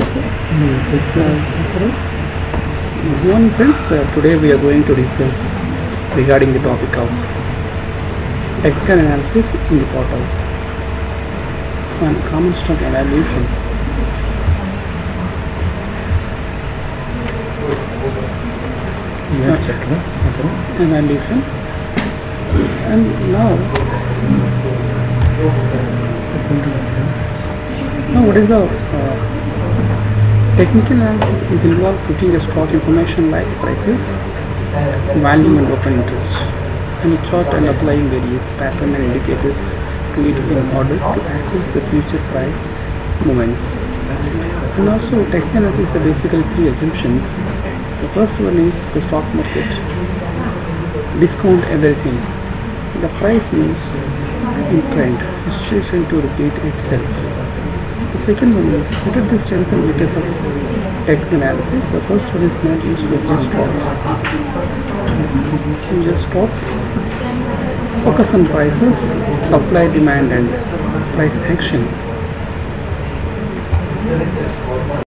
Good morning friends, today we are going to discuss regarding the topic of technical analysis in the portal and common stock evaluation. Evaluation, and now what is the technical analysis is involved putting the stock information like prices, volume and open interest and a chart and applying various pattern and indicators to it in order to access the future price movements. And also technical analysis are basically three assumptions. The first one is the stock market discount everything. The price moves in trend, situation to repeat itself. The second one is what are the strengths and weaknesses of technical analysis. The first one is not used with just stocks. Just stocks. Focus on prices, supply, demand and price action.